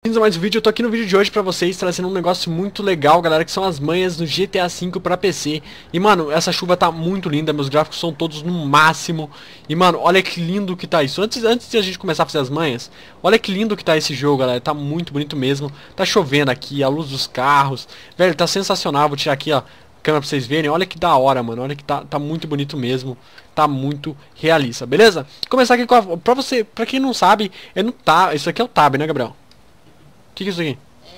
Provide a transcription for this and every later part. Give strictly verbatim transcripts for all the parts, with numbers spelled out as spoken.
Bem-vindos a mais um vídeo. Eu tô aqui no vídeo de hoje pra vocês trazendo um negócio muito legal, galera, que são as manhas no G T A cinco pra P C. E, mano, essa chuva tá muito linda, meus gráficos são todos no máximo. E, mano, olha que lindo que tá isso. Antes, antes de a gente começar a fazer as manhas, olha que lindo que tá esse jogo, galera. Tá muito bonito mesmo. Tá chovendo aqui, a luz dos carros. Velho, tá sensacional. Vou tirar aqui, ó, a câmera pra vocês verem. Olha que da hora, mano. Olha que tá, tá muito bonito mesmo. Tá muito realista, beleza? Vou começar aqui com a... Pra você, pra quem não sabe, é no tab. Isso aqui é o tab, né, Gabriel? O que, que é isso aqui?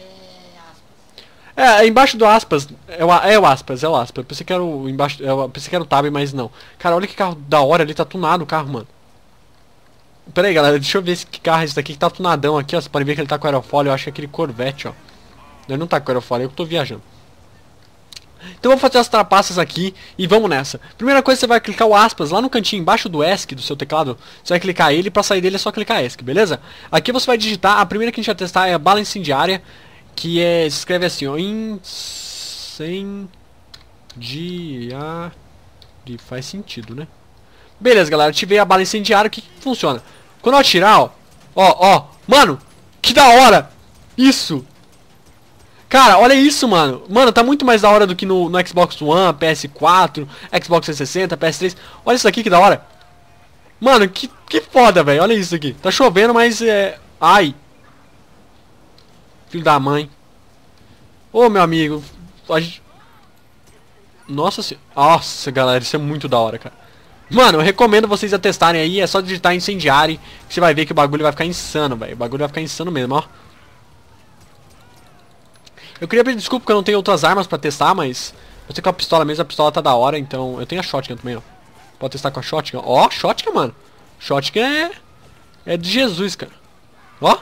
É, é embaixo do aspas. É o, é o aspas, é o aspas. Eu pensei que era o embaixo. Eu pensei que era o tab, mas não. Cara, olha que carro da hora ali, tá tunado o carro, mano. Pera aí, galera, deixa eu ver esse que carro é esse daqui que tá tunadão aqui, ó. Você pode ver que ele tá com aerofólio, eu acho que é aquele Corvette, ó. Ele não tá com aerofólio, eu que tô viajando. Então vamos fazer as trapaças aqui e vamos nessa. Primeira coisa, você vai clicar o aspas lá no cantinho embaixo do ESC do seu teclado. Você vai clicar ele, pra sair dele é só clicar ESC, beleza? Aqui você vai digitar, a primeira que a gente vai testar é a bala incendiária, que é, se escreve assim, ó, incendiária. Faz sentido, né? Beleza, galera, ativei a bala incendiária, o que, que funciona? Quando eu atirar, ó, ó, ó, mano, que da hora! Isso! Cara, olha isso, mano. Mano, tá muito mais da hora do que no, no Xbox One, P S quatro, Xbox trezentos e sessenta, P S três. Olha isso aqui que da hora. Mano, que, que foda, velho. Olha isso aqui. Tá chovendo, mas é... Ai. Filho da mãe. Ô, meu amigo. A gente... Nossa senhora. Nossa, galera, isso é muito da hora, cara. Mano, eu recomendo vocês a testarem aí. É só digitar incendiário, que você vai ver que o bagulho vai ficar insano, velho. O bagulho vai ficar insano mesmo, ó. Eu queria pedir desculpa porque eu não tenho outras armas pra testar, mas... Eu tenho com a pistola mesmo, a pistola tá da hora, então... Eu tenho a shotgun também, ó. Pode testar com a shotgun. Ó, shotgun, mano. Shotgun é... É de Jesus, cara. Ó.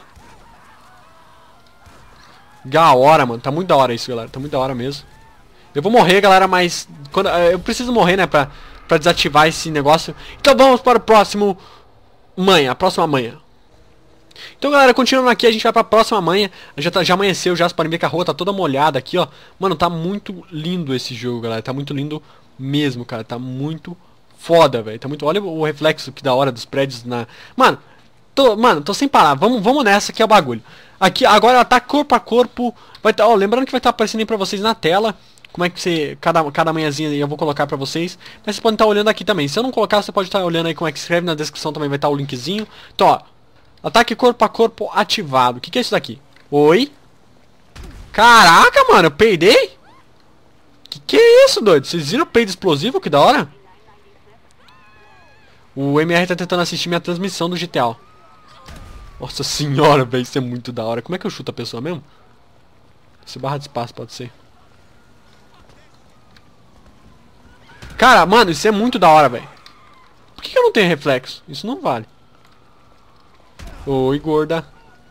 Da hora, mano. Tá muito da hora isso, galera. Tá muito da hora mesmo. Eu vou morrer, galera, mas... Quando... Eu preciso morrer, né, pra... Pra desativar esse negócio. Então vamos para o próximo... Manha, a próxima manha. Então, galera, continuando aqui, a gente vai pra próxima manha. Já, tá, já amanheceu, já, vocês podem ver que a rua tá toda molhada aqui, ó. Mano, tá muito lindo esse jogo, galera. Tá muito lindo mesmo, cara. Tá muito foda, velho. Tá muito... Olha o reflexo que da hora dos prédios na... Mano, tô, mano, tô sem parar. Vamos, vamos nessa que é o bagulho. Aqui, agora ela tá corpo a corpo. Vai tá, ó, lembrando que vai estar tá aparecendo aí pra vocês na tela. Como é que você... Cada, cada manhãzinha eu vou colocar pra vocês. Mas vocês podem estar tá olhando aqui também. Se eu não colocar, você pode estar tá olhando aí como é que escreve. Na descrição também vai estar tá o linkzinho. Então, ó. Ataque corpo a corpo ativado. O que, que é isso daqui? Oi? Caraca, mano, eu peidei? Que que é isso, doido? Vocês viram o peido explosivo? Que da hora? O M R tá tentando assistir minha transmissão do G T A. Nossa senhora, velho, isso é muito da hora. Como é que eu chuto a pessoa mesmo? Esse barra de espaço pode ser. Cara, mano, isso é muito da hora, velho. Por que, que eu não tenho reflexo? Isso não vale. Oi, gorda.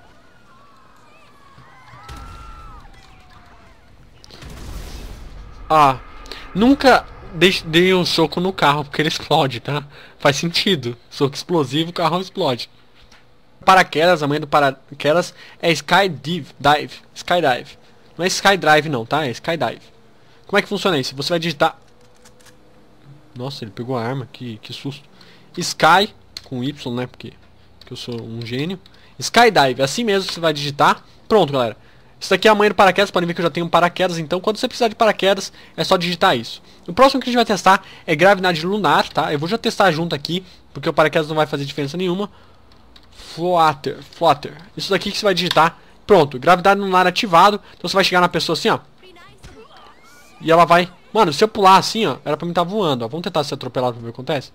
Ah, nunca dei um soco no carro porque ele explode, tá? Faz sentido. Soco explosivo, o carro explode. Paraquedas, a mãe do paraquedas é Skydive. Dive. Skydive. Não é Skydrive não, tá? É Skydive. Como é que funciona isso? Você vai digitar... Nossa, ele pegou a arma. Que, que susto. Sky, com Y, né? Porque... eu sou um gênio. Skydive, assim mesmo você vai digitar. Pronto, galera. Isso daqui é a manha do paraquedas. Podem ver que eu já tenho um paraquedas. Então, quando você precisar de paraquedas, é só digitar isso. O próximo que a gente vai testar é gravidade lunar, tá? Eu vou já testar junto aqui, porque o paraquedas não vai fazer diferença nenhuma. Flutter, flutter. Isso daqui que você vai digitar. Pronto, gravidade lunar ativado. Então você vai chegar na pessoa assim, ó. E ela vai... Mano, se eu pular assim, ó, era pra mim estar voando, ó. Vamos tentar ser atropelado pra ver o que acontece.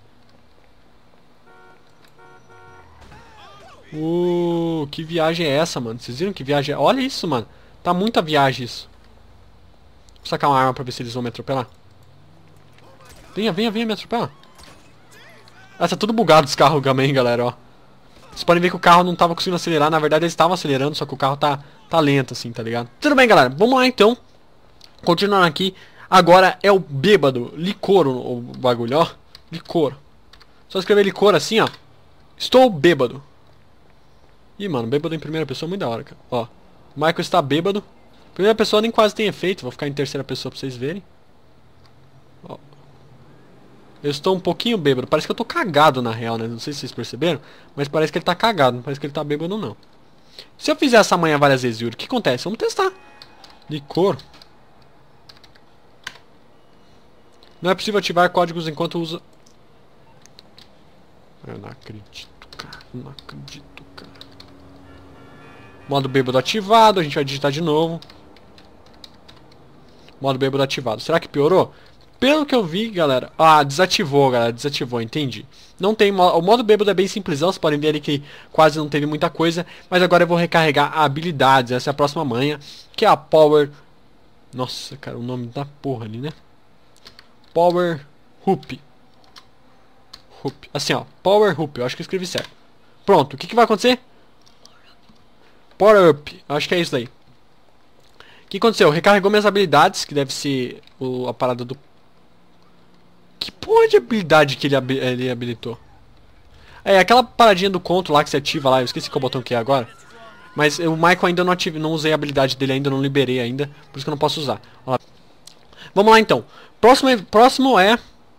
Uh, que viagem é essa, mano? Vocês viram que viagem é? Olha isso, mano. Tá muita viagem isso. Vou sacar uma arma pra ver se eles vão me atropelar. Venha, venha, venha me atropelar. Ah, tá tudo bugado os carros também, galera, ó. Vocês podem ver que o carro não tava conseguindo acelerar. Na verdade, eles estavam acelerando, só que o carro tá, tá lento, assim, tá ligado? Tudo bem, galera. Vamos lá, então. Continuando aqui. Agora é o bêbado. Licor o, o bagulho, ó. Licor. Só escrever licor assim, ó. Estou bêbado. Ih, mano, bêbado em primeira pessoa é muito da hora, cara. Ó, o Michael está bêbado. Primeira pessoa nem quase tem efeito. Vou ficar em terceira pessoa pra vocês verem. Ó. Eu estou um pouquinho bêbado. Parece que eu tô cagado, na real, né? Não sei se vocês perceberam. Mas parece que ele tá cagado. Não parece que ele tá bêbado, não. Se eu fizer essa manha várias vezes, Yuri, o que acontece? Vamos testar. Licor. Não é possível ativar códigos enquanto usa... Eu não acredito, cara. Não acredito, cara. Modo bêbado ativado. A gente vai digitar de novo. Modo bêbado ativado. Será que piorou? Pelo que eu vi, galera... Ah, desativou, galera. Desativou, entendi. Não tem... O modo bêbado é bem simplesão. Vocês podem ver ali que quase não teve muita coisa. Mas agora eu vou recarregar habilidades. Essa é a próxima manha. Que é a Power... Nossa, cara. O nome da porra ali, né? Power Hoop. Hoop. Assim, ó. Power Hoop. Eu acho que eu escrevi certo. Pronto. O que, que vai acontecer? Power Up. Eu acho que é isso daí. O que aconteceu? Recarregou minhas habilidades. Que deve ser o, a parada do... Que porra de habilidade que ele, hab ele habilitou? É, aquela paradinha do conto lá que você ativa lá. Eu esqueci qual botão que é agora. Mas o Michael ainda não ative, não usei a habilidade dele ainda, não liberei ainda. Por isso que eu não posso usar. Ó. Vamos lá então. Próximo é... Próximo é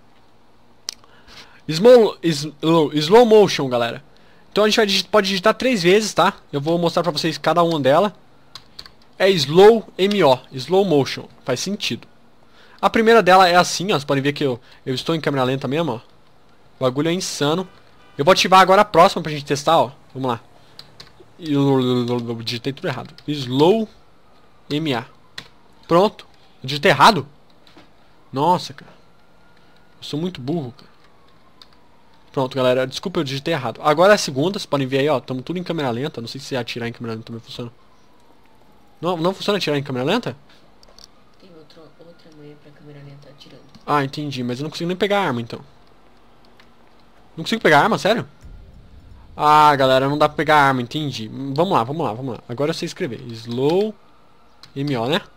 Small, slow, slow motion, galera. Então a gente vai digitar, pode digitar três vezes, tá? Eu vou mostrar pra vocês cada uma dela. É slow M O. Slow motion. Faz sentido. A primeira dela é assim, ó. Vocês podem ver que eu, eu estou em câmera lenta mesmo, ó. O bagulho é insano. Eu vou ativar agora a próxima pra gente testar, ó. Vamos lá. Eu digitei tudo errado. Slow M A. Pronto. Eu digitei errado? Nossa, cara. Eu sou muito burro, cara. Pronto, galera. Desculpa, eu digitei errado. Agora é a segunda. Vocês podem ver aí, ó. Estamos tudo em câmera lenta. Não sei se atirar em câmera lenta também funciona. Não, não funciona atirar em câmera lenta? Tem outro, outra manha pra câmera lenta atirando. Ah, entendi. Mas eu não consigo nem pegar a arma, então. Não consigo pegar a arma? Sério? Ah, galera. Não dá pra pegar a arma. Entendi. Vamos lá, vamos lá, vamos lá. Agora eu sei escrever. Slow M O, né?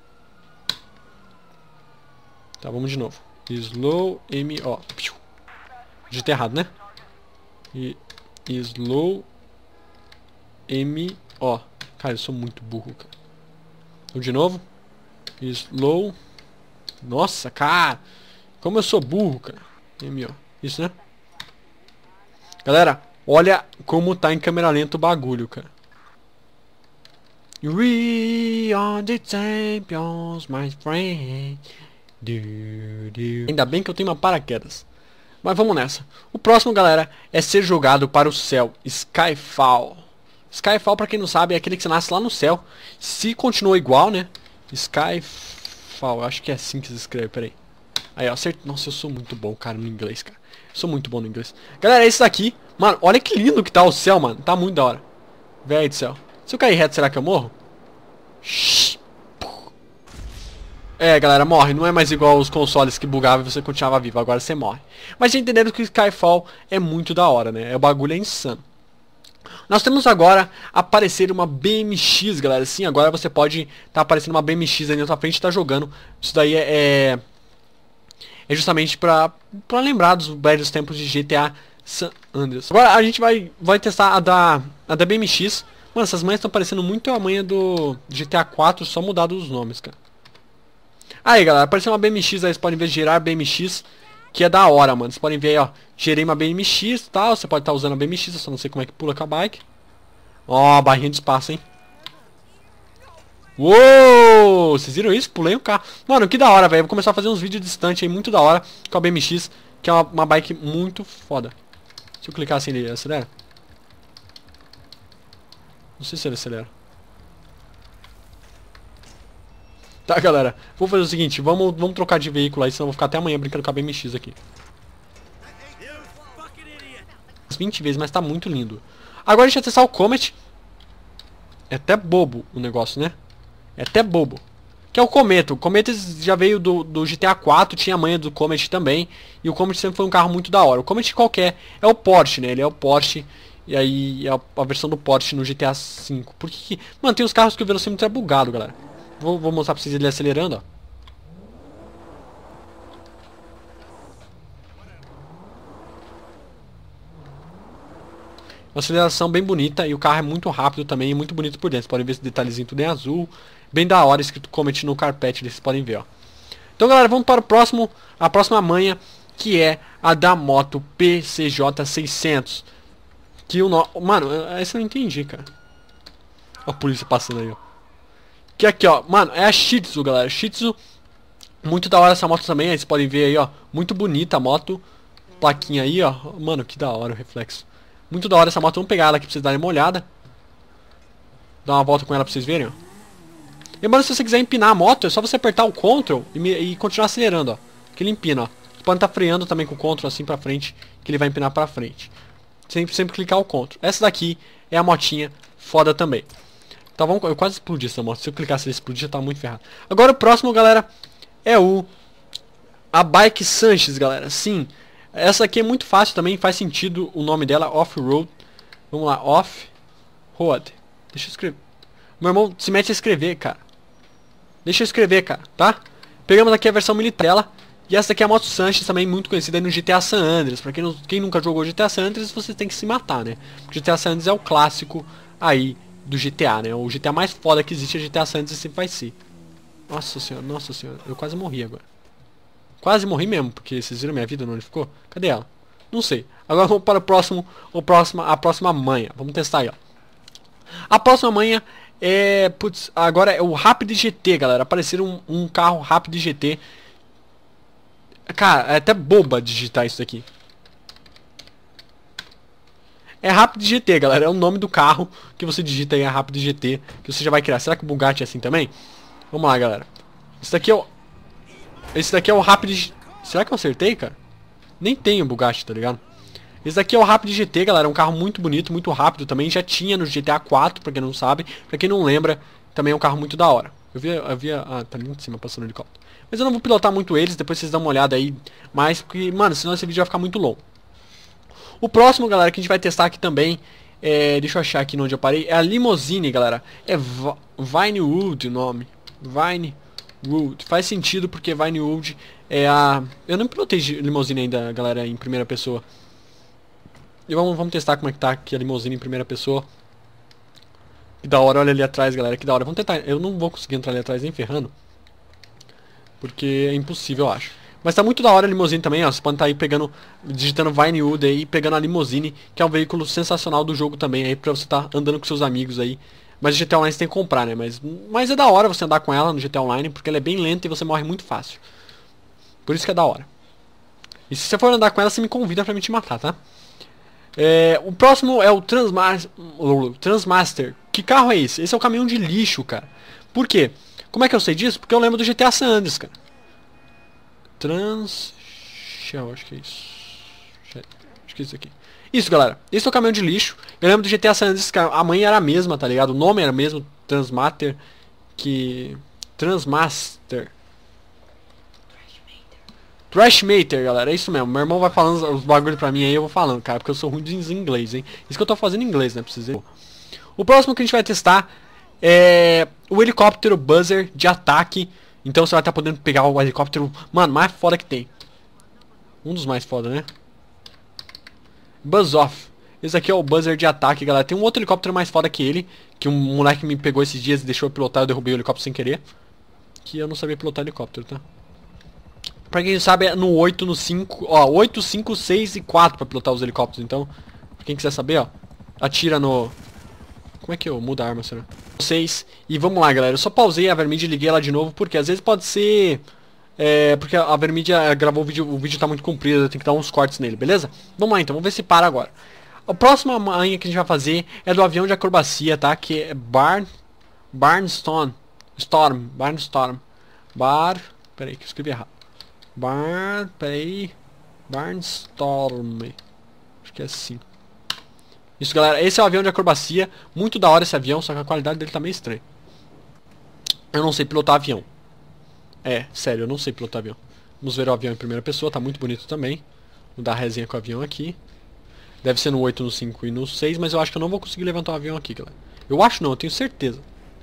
Tá, vamos de novo. Slow M O. Digitei errado, né? E slow M O. Cara, eu sou muito burro, cara. Vamos de novo. Slow. Nossa, cara. Como eu sou burro, cara. M O. Isso, né? Galera, olha como tá em câmera lenta o bagulho, cara. We are the champions, my friend. Do, do. Ainda bem que eu tenho uma paraquedas. Mas vamos nessa. O próximo, galera, é ser jogado para o céu. Skyfall. Skyfall, pra quem não sabe, é aquele que você nasce lá no céu. Se continua igual, né? Skyfall. Acho que é assim que se escreve, peraí. Aí, ó, acertei. Nossa, eu sou muito bom, cara, no inglês, cara. Eu sou muito bom no inglês. Galera, é esse daqui. Mano, olha que lindo que tá o céu, mano. Tá muito da hora. Véi do céu. Se eu cair reto, será que eu morro? É, galera, morre. Não é mais igual os consoles que bugavam e você continuava vivo. Agora você morre. Mas já entenderam que o Skyfall é muito da hora, né? O bagulho é insano. Nós temos agora aparecer uma B M X, galera. Sim, agora você pode tá aparecendo uma B M X aí na sua frente e tá jogando. Isso daí é... É justamente pra, pra lembrar dos velhos tempos de G T A San Andreas. Agora a gente vai, vai testar a da, a da B M X. Mano, essas manhas estão parecendo muito a manha do G T A quatro, só mudado os nomes, cara. Aí, galera, apareceu uma B M X aí, vocês podem ver gerar B M X, que é da hora, mano. Vocês podem ver aí, ó, gerei uma B M X e tal, você pode estar tá usando a B M X, eu só não sei como é que pula com a bike. Ó, barrinha de espaço, hein. Uou, vocês viram isso? Pulei o carro. Mano, que da hora, velho. Vou começar a fazer uns vídeos distantes aí, muito da hora, com a B M X, que é uma, uma bike muito foda. Se eu clicar assim, ele acelera? Não sei se ele acelera. Tá, galera, vou fazer o seguinte, vamos, vamos trocar de veículo aí, senão eu vou ficar até amanhã brincando com a B M X aqui. vinte vezes, mas tá muito lindo. Agora a gente vai testar o Comet. É até bobo o negócio, né? É até bobo. Que é o Cometa. O Cometa já veio do, do G T A quatro, tinha a manha do Comet também. E o Comet sempre foi um carro muito da hora. O Comet qualquer é o Porsche, né? Ele é o Porsche. E aí é a, a versão do Porsche no G T A cinco. Porque, mano, tem os carros que o velocímetro é bugado, galera. Vou, vou mostrar pra vocês ele acelerando, ó. Uma aceleração bem bonita e o carro é muito rápido também e muito bonito por dentro. Vocês podem ver esse detalhezinho tudo em azul. Bem da hora, escrito Comet no carpete, vocês podem ver, ó. Então, galera, vamos para o próximo, a próxima manha, que é a da moto P C J seiscentos. Que o no... Mano, essa eu não entendi, cara. Ó a polícia passando aí, ó. Que aqui, ó. Mano, é a Shih Tzu, galera. Shih Tzu. Muito da hora essa moto também. Aí vocês podem ver aí, ó. Muito bonita a moto. Plaquinha aí, ó. Mano, que da hora o reflexo. Muito da hora essa moto. Vamos pegar ela aqui pra vocês darem uma olhada. Dar uma volta com ela pra vocês verem, ó. Lembrando, se você quiser empinar a moto, é só você apertar o Ctrl e, me, e continuar acelerando, ó. Que ele empina, ó. Você pode estar freando também com o Ctrl assim pra frente, que ele vai empinar pra frente. Sempre, sempre clicar o Ctrl. Essa daqui é a motinha foda também. Então vamos... Eu quase explodi essa moto. Se eu clicasse ele explodir, já tá muito ferrado. Agora o próximo, galera, é o... A Bike Sanches, galera. Sim. Essa aqui é muito fácil também. Faz sentido o nome dela, Off-Road. Vamos lá, Off-Road. Deixa eu escrever. Meu irmão se mete a escrever, cara. Deixa eu escrever, cara, tá? Pegamos aqui a versão militar dela. E essa daqui é a moto Sanches, também muito conhecida aí no G T A San Andreas. Pra quem, não, quem nunca jogou G T A San Andreas, você tem que se matar, né? O G T A San Andreas é o clássico aí do G T A, né? O G T A mais foda que existe é o G T A San Andreas e sempre vai ser. Nossa senhora, nossa senhora. Eu quase morri agora. Quase morri mesmo, porque vocês viram minha vida onde ficou? Cadê ela? Não sei. Agora vamos para o próximo, o próximo, a próxima manha. Vamos testar aí, ó. A próxima manha é... Putz, agora é o Rapid G T, galera. Apareceram um, um carro Rapid G T. Cara, é até boba digitar isso daqui. É Rapid G T, galera. É o nome do carro que você digita aí, é Rapid G T, que você já vai criar. Será que o Bugatti é assim também? Vamos lá, galera. Esse daqui é o... Esse daqui é o Rapid... Será que eu acertei, cara? Nem tem o Bugatti, tá ligado? Esse daqui é o Rapid G T, galera. É um carro muito bonito, muito rápido também. Já tinha no G T A quatro, pra quem não sabe. Pra quem não lembra, também é um carro muito da hora. Eu vi, eu vi... Ah, tá ali em cima, passando o helicóptero. Mas eu não vou pilotar muito eles, depois vocês dão uma olhada aí. Mais, porque, mano, senão esse vídeo vai ficar muito longo. O próximo, galera, que a gente vai testar aqui também... É, deixa eu achar aqui onde eu parei. É a Limousine, galera. É Vinewood o nome. Vinewood. Faz sentido porque Vinewood é a... Eu não pilotei Limousine ainda, galera, em primeira pessoa. E vamos, vamos testar como é que tá aqui a Limousine em primeira pessoa. Que da hora, olha ali atrás, galera. Que da hora. Vamos tentar. Eu não vou conseguir entrar ali atrás nem ferrando. Porque é impossível, eu acho. Mas tá muito da hora a Limousine também, ó. Você pode estar aí pegando, digitando Vinewood aí, pegando a Limousine, que é um veículo sensacional do jogo também aí, pra você estar andando com seus amigos aí. Mas o G T A Online você tem que comprar, né? Mas, mas é da hora você andar com ela no G T A Online, porque ela é bem lenta e você morre muito fácil. Por isso que é da hora. E se você for andar com ela, você me convida pra me te matar, tá? É, o próximo é o Transma Transmaster. Que carro é esse? Esse é o caminhão de lixo, cara. Por quê? Como é que eu sei disso? Porque eu lembro do G T A San Andreas, cara. Trans... Shell, acho que é isso. Acho que é isso aqui. Isso, galera. Esse é o caminhão de lixo. Eu lembro do G T A San Andreas, a mãe era a mesma, tá ligado? O nome era o mesmo, Transmaster. Que... Transmaster. Trashmater, galera. É isso mesmo. Meu irmão vai falando os bagulhos pra mim aí, eu vou falando, cara. Porque eu sou ruim de inglês, hein. Isso que eu tô fazendo em inglês, né? Pra vocês verem. O próximo que a gente vai testar é o helicóptero Buzzer de ataque. Então você vai estar podendo pegar o helicóptero, mano, mais foda que tem. Um dos mais foda, né? Buzz Off. Esse aqui é o Buzzer de ataque, galera. Tem um outro helicóptero mais foda que ele, que um moleque me pegou esses dias e deixou eu pilotar. Eu derrubei o helicóptero sem querer. Que eu não sabia pilotar helicóptero, tá? Pra quem sabe é no oito, no cinco. Ó, oito, cinco, seis e quatro pra pilotar os helicópteros. Então, pra quem quiser saber, ó, atira no... Como é que eu mudo a arma, será? seis. E vamos lá, galera. Eu só pausei a Vermídia e liguei ela de novo, porque às vezes pode ser... É, porque a Vermídia gravou o vídeo, o vídeo tá muito comprido, eu tenho que dar uns cortes nele, beleza? Vamos lá então, vamos ver se para agora. A próxima manha que a gente vai fazer é do avião de acrobacia, tá? Que é Barn... Barnstorm. Storm. Barnstorm. Bar... Peraí, que eu escrevi errado. Bar... Peraí... Barnstorm. Acho que é assim. Isso, galera. Esse é o avião de acrobacia. Muito da hora esse avião, só que a qualidade dele tá meio estranha. Eu não sei pilotar avião. É, sério, eu não sei pilotar avião. Vamos ver o avião em primeira pessoa, tá muito bonito também. Vou dar a resenha com o avião aqui. Deve ser no oito, no cinco e no seis, mas eu acho que eu não vou conseguir levantar o avião aqui, galera. Eu acho não, eu tenho certeza.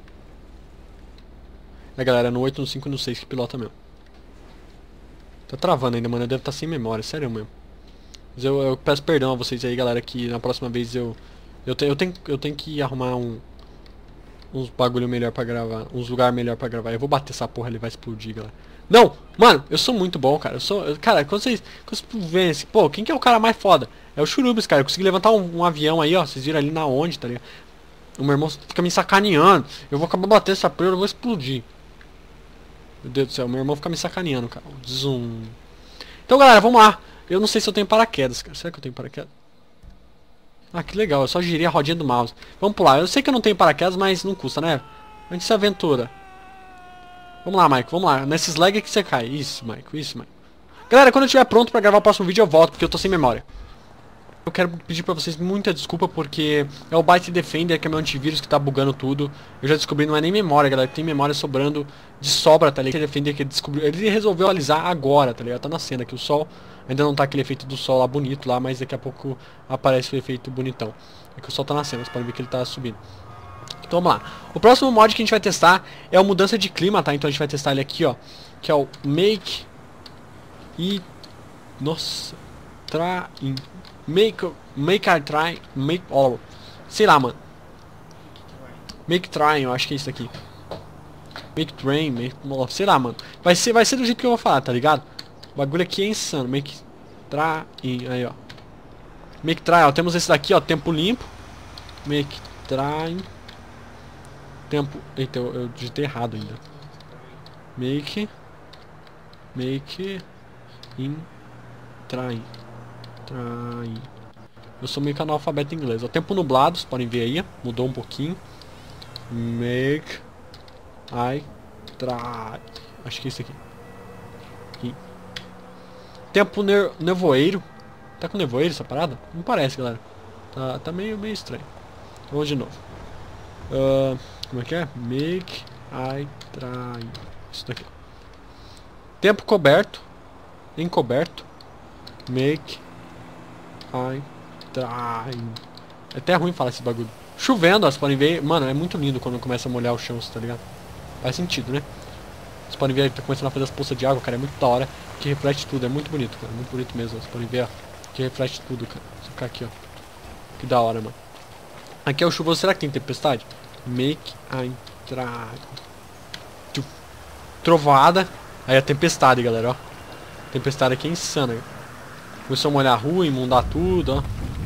É, galera, no oito, no cinco e no seis que pilota mesmo. Tá travando ainda, mano. Eu devo estar sem memória, sério mesmo. Mas eu, eu peço perdão a vocês aí, galera, que na próxima vez eu... Eu, te, eu, tenho, eu tenho que arrumar um... Uns bagulho melhor pra gravar. Uns lugar melhor pra gravar. Eu vou bater essa porra, ele vai explodir, galera. Não! Mano, eu sou muito bom, cara. Eu sou... Eu, cara, quando vocês... Quando vocês veem assim... Pô, quem que é o cara mais foda? É o Churubis, cara. Eu consegui levantar um, um avião aí, ó. Vocês viram ali na onde, tá ligado? O meu irmão fica me sacaneando. Eu vou acabar batendo essa presa, eu vou explodir. Meu Deus do céu, meu irmão fica me sacaneando, cara. Zoom. Então, galera, vamos lá. Eu não sei se eu tenho paraquedas, cara. Será que eu tenho paraquedas? Ah, que legal. Eu só girei a rodinha do mouse. Vamos pular. Eu sei que eu não tenho paraquedas, mas não custa, né? A gente se aventura. Vamos lá, Mike. Vamos lá. Nesses lag que você cai. Isso, Mike. Isso, Mike. Galera, quando eu estiver pronto pra gravar o próximo vídeo, eu volto, porque eu tô sem memória. Eu quero pedir pra vocês muita desculpa, porque é o Byte Defender, que é meu antivírus, que tá bugando tudo. Eu já descobri, não é nem memória, galera. Tem memória sobrando de sobra, tá ligado? Defender que ele descobriu. Ele resolveu atualizar agora, tá ligado? Tá na cena aqui. O sol ainda não tá aquele efeito do sol lá bonito lá, mas daqui a pouco aparece o efeito bonitão. É que o sol tá na cena, vocês podem ver que ele tá subindo. Então vamos lá. O próximo mod que a gente vai testar é a mudança de clima, tá? Então a gente vai testar ele aqui, ó. Que é o Make... E... Nossa... Try... Make... Make I try... Make... Oh, sei lá, mano. Make try, eu acho que é isso aqui. Make train, make... Sei lá, mano. Vai ser, vai ser do jeito que eu vou falar, tá ligado? O bagulho aqui é insano. Make try... Aí, ó. Make try, ó. Temos esse daqui, ó. Tempo limpo. Make try... Tempo... Eita, eu, eu digitei errado ainda. Make... Make... In... Try... Try... Eu sou meio que analfabeto em inglês. O tempo nublado, vocês podem ver aí. Mudou um pouquinho. Make... I... Try... Acho que é isso aqui. aqui. Tempo ne nevoeiro. Tá com nevoeiro essa parada? Não parece, galera. Tá, tá meio, meio estranho. Vamos de novo. Uh, como é que é? Make... I... Try... Isso daqui. Tempo coberto. Encoberto. Make... I... Try... É até ruim falar esse bagulho. Chovendo, ó, vocês podem ver. Mano, é muito lindo quando começa a molhar o chão, tá ligado? Faz sentido, né? Vocês podem ver, ele tá começando a fazer as poças de água, cara. É muito da hora. Que reflete tudo, é muito bonito, cara. Muito bonito mesmo. Vocês podem ver, ó. Que reflete tudo, cara. Deixa eu ficar aqui, ó. Que da hora, mano. Aqui é o chuvoso. Será que tem tempestade? Make I try... Trovoada. Aí a tempestade, galera, ó. Tempestade aqui é insana. Começou a molhar a rua, inundar tudo, ó.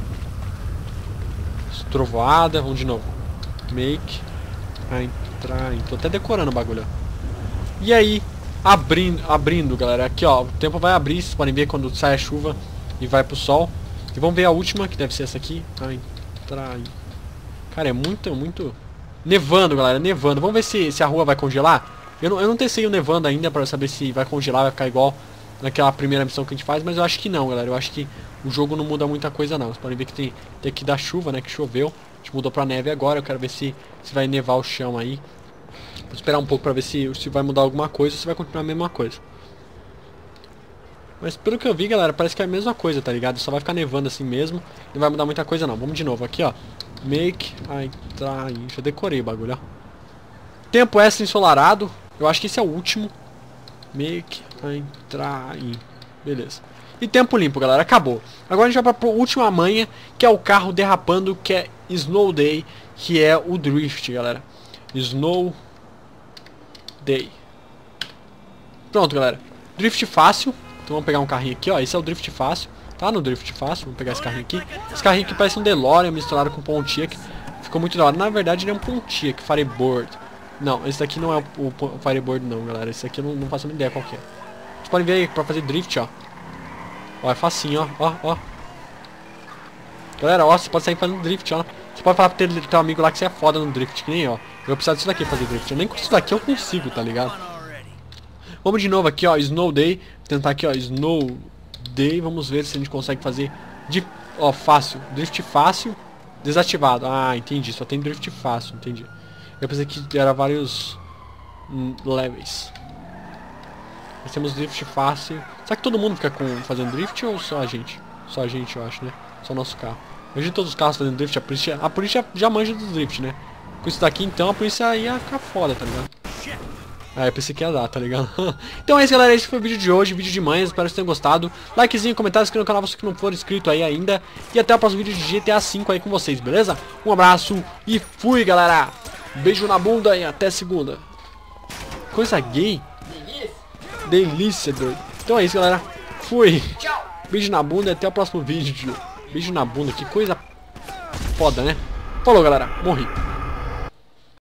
Trovoada, vamos de novo. Make I try. Tô até decorando o bagulho, ó. E aí, abrindo, abrindo, galera. Aqui, ó, o tempo vai abrir, vocês podem ver quando sai a chuva e vai pro sol. E vamos ver a última, que deve ser essa aqui. Ai, trai. Cara, é muito, muito... Nevando, galera, nevando. Vamos ver se, se a rua vai congelar. Eu não, eu não testei o nevando ainda pra saber se vai congelar, vai ficar igual naquela primeira missão que a gente faz. Mas eu acho que não, galera. Eu acho que o jogo não muda muita coisa, não. Vocês podem ver que tem, tem aqui da chuva, né, que choveu. A gente mudou pra neve agora. Eu quero ver se, se vai nevar o chão aí. Vou esperar um pouco pra ver se, se vai mudar alguma coisa ou se vai continuar a mesma coisa. Mas pelo que eu vi, galera, parece que é a mesma coisa, tá ligado? Só vai ficar nevando assim mesmo. Não vai mudar muita coisa, não. Vamos de novo aqui, ó. Make I try. Já decorei o bagulho, ó. Tempo extra ensolarado. Eu acho que esse é o último. Make I try. Beleza. E tempo limpo, galera. Acabou. Agora a gente vai pra última manha, que é o carro derrapando, que é Snow Day, que é o Drift, galera. Snow Day. Pronto, galera. Drift fácil. Então vamos pegar um carrinho aqui, ó. Esse é o Drift fácil. Tá no Drift fácil. Vamos pegar esse carrinho aqui. Esse carrinho aqui parece um DeLorean misturado com Pontiac. Ficou muito da hora. Na verdade ele é um Pontiac, Fireboard. Não, esse daqui não é o, o Fireboard não, galera. Esse aqui eu não, não faço uma ideia qual que é. Vocês podem ver aí pra fazer Drift, ó. Ó, é facinho, ó. Ó, ó. Galera, ó, você pode sair fazendo Drift, ó. Você pode falar pro teu, teu amigo lá que você é foda no Drift, que nem eu, ó. Eu vou precisar disso daqui pra fazer Drift. Eu nem com isso daqui eu consigo, tá ligado? Vamos de novo aqui, ó. Snow Day. Vou tentar aqui, ó. Snow Day. Vamos ver se a gente consegue fazer de, ó, fácil. Drift fácil. Desativado. Ah, entendi. Só tem Drift fácil, entendi. Eu pensei que era vários hum, levels. Nós temos Drift fácil. Será que todo mundo fica com, fazendo Drift ou só a gente? Só a gente, eu acho, né? Só o nosso carro. Imagina todos os carros fazendo Drift. A polícia, a polícia já manja do Drift, né? Com isso daqui, então, a polícia ia ficar foda, tá ligado? Ah, eu pensei que ia dar, tá ligado? Então é isso, galera. Esse foi o vídeo de hoje, vídeo de manhã. Espero que vocês tenham gostado. Likezinho, comentário, inscreva no canal você que não for inscrito aí ainda. E até o próximo vídeo de G T A cinco aí com vocês, beleza? Um abraço e fui, galera. Beijo na bunda e até segunda. Coisa gay. Delícia, doido. Então é isso, galera. Fui. Beijo na bunda e até o próximo vídeo. Beijo na bunda, que coisa foda, né? Falou, galera. Morri.